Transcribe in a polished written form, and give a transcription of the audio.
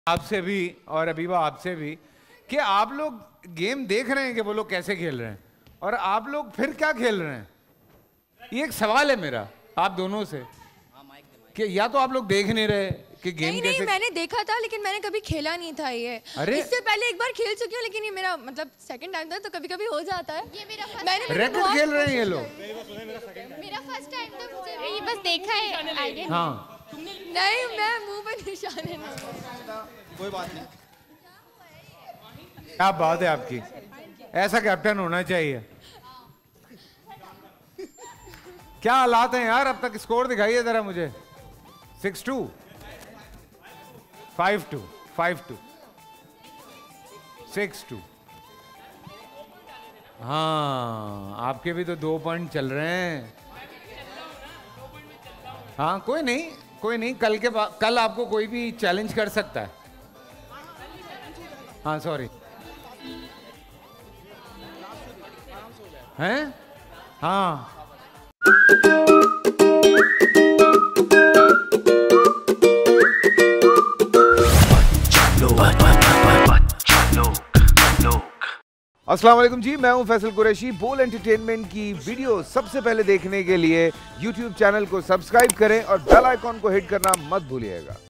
आपसे भी और अबीबा आपसे भी कि आप लोग गेम देख रहे हैं कि वो लोग कैसे खेल रहे हैं और आप लोग फिर क्या खेल रहे हैं। ये एक सवाल है मेरा आप दोनों से कि या तो आप लोग देख नहीं रहे कि गेम नहीं, कैसे। नहीं, मैंने देखा था लेकिन मैंने कभी खेला नहीं था ये। अरे इससे पहले एक बार खेल चुकी हूँ लेकिन ये मेरा मतलब सेकंड टाइम था तो कभी कभी हो जाता है। ये मेरा रैकेट खेल रहे हैं ये लोग। मेरा फर्स्ट टाइम था, मुझे ये बस देखा है आइडिया। हाँ नहीं, मैं मुंह पर निशान है ना। कोई बात नहीं। क्या बात है आपकी, ऐसा कैप्टन होना चाहिए। क्या हालात हैं यार, अब तक स्कोर दिखाइए जरा मुझे। 6-2 5-2 5-2 6-2। हाँ आपके भी तो 2 पॉइंट चल रहे हैं। हाँ कोई नहीं कोई नहीं, कल आपको कोई भी चैलेंज कर सकता है। हाँ सॉरी हैं हाँ अस्सलाम वालेकुम जी, मैं हूं फैसल कुरैशी। बोल एंटरटेनमेंट की वीडियो सबसे पहले देखने के लिए YouTube चैनल को सब्सक्राइब करें और बेल आइकॉन को हिट करना मत भूलिएगा।